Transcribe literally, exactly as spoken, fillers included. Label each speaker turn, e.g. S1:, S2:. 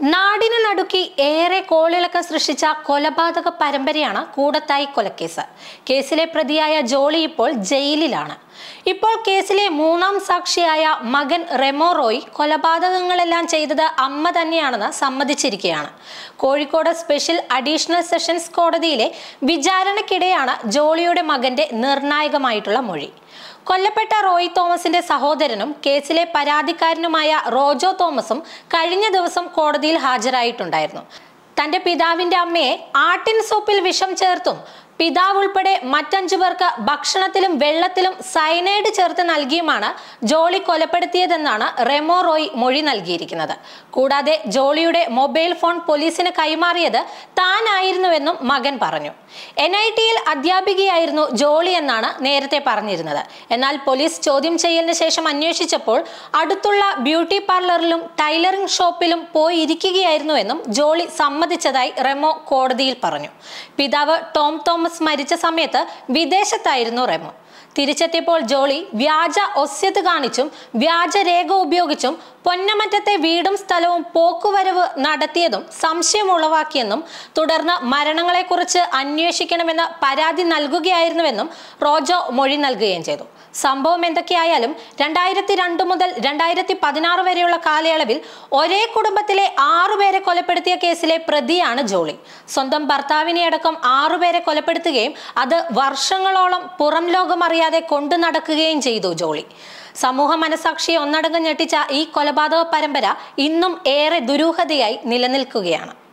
S1: നാടിനെ നടുക്കി ഏറെ കോളിളക്കം സൃഷ്ടിച്ച കൊലപാതക പരമ്പരയാണ് കൂടത്തായി കൊലക്കേസ്. കേസിലെ പ്രതിയായ ജോളി ഇപ്പോൾ ജയിലിലാണ്. ഇപ്പോൾ കേസിലെ മൂന്നാം സാക്ഷിയായ മകൻ റെമോ റോയ് കൊലപാതകങ്ങളെല്ലാം ചെയ്തത് അമ്മ തന്നെയാണെന്ന് സമ്മതിച്ചിരിക്കുകയാണ്. കോഴിക്കോട് സ്പെഷ്യൽ അഡീഷണൽ സെഷൻസ് കോടതിയിലെ വിചാരണയ്ക്കിടെയാണ് ജോളിയുടെ മകന്റെ നിർണായകമായിട്ടുള്ള മൊഴി. കൊല്ലപ്പെട്ട റോയ് തോമസിന്റെ സഹോദരനും കേസിലെ പരാതിക്കാരനുമായ റോജോ തോമസും കഴിഞ്ഞ ദിവസം കോടതിയിൽ ഹാജരായിട്ടുണ്ടായിരുന്നു. തന്റെ പിതാവിന്റെ അമ്മയെ ആട്ടിൻ സൂപ്പിൽ വിഷം ചേർത്തും പിതാവ് ഉൾപ്പെടെ മറ്റഞ്ചു പേർക്ക് ഭക്ഷണത്തിലും വെള്ളത്തിലും സയനൈഡ് ചേർത്ത് നൽകിയുമാണ് ജോളി കൊലപ്പെടുത്തിയതെന്നാണ് റെമോ റോയ് മൊഴി നൽകിയിരിക്കുന്നത്. കൂടാതെ ജോളിയുടെ മൊബൈൽ ഫോൺ പോലീസിന് കൈമാറിയത് താനായിരുന്നുവെന്നും മകൻ പറഞ്ഞു. എൻ ഐ ടിയിൽ അധ്യാപികയായിരുന്നു ജോളി എന്നാണ് നേരത്തെ പറഞ്ഞിരുന്നത്. എന്നാൽ പോലീസ് ചോദ്യം ചെയ്യലിന് ശേഷം അന്വേഷിച്ചപ്പോൾ അടുത്തുള്ള ബ്യൂട്ടി പാർലറിലും ടൈലറിംഗ് ഷോപ്പിലും പോയി ഇരിക്കുകയായിരുന്നുവെന്നും ജോളി സമ്മതിച്ചതായി റെമോ കോടതിയിൽ പറഞ്ഞു. പിതാവ് ടോം തോമസ് മരിച്ച സമയത്ത് വിദേശത്തായിരുന്നു റെമോ. തിരിച്ചെത്തിയപ്പോൾ ജോളി വ്യാജ ഒസ്യത്ത് കാണിച്ചും വ്യാജരേഖ ഉപയോഗിച്ചും പൊന്നമറ്റത്തെ വീടും സ്ഥലവും പോക്കുവരവ് നടത്തിയതും സംശയം ഉളവാക്കിയെന്നും തുടർന്ന് മരണങ്ങളെക്കുറിച്ച് അന്വേഷിക്കണമെന്ന് പരാതി നൽകുകയായിരുന്നുവെന്നും റോജോ മൊഴി നൽകുകയും ചെയ്തു. സംഭവം എന്തൊക്കെയായാലും രണ്ടായിരത്തി രണ്ട് മുതൽ രണ്ടായിരത്തി പതിനാറ് വരെയുള്ള കാലയളവിൽ ഒരേ കുടുംബത്തിലെ ആറുപേരെ കൊലപ്പെടുത്തിയ കേസിലെ പ്രതിയാണ് ജോളി. സ്വന്തം ഭർത്താവിനെ അടക്കം ആറുപേരെ കൊലപ്പെടുത്തുകയും അത് വർഷങ്ങളോളം പുറം ലോകം അറിയാതെ കൊണ്ടു നടക്കുകയും ചെയ്തു ജോളി. സമൂഹ മനസാക്ഷിയെ ഒന്നടങ്കം ഞെട്ടിച്ച ഈ കൊലപാതക പരമ്പര ഇന്നും ഏറെ ദുരൂഹതയായി നിലനിൽക്കുകയാണ്.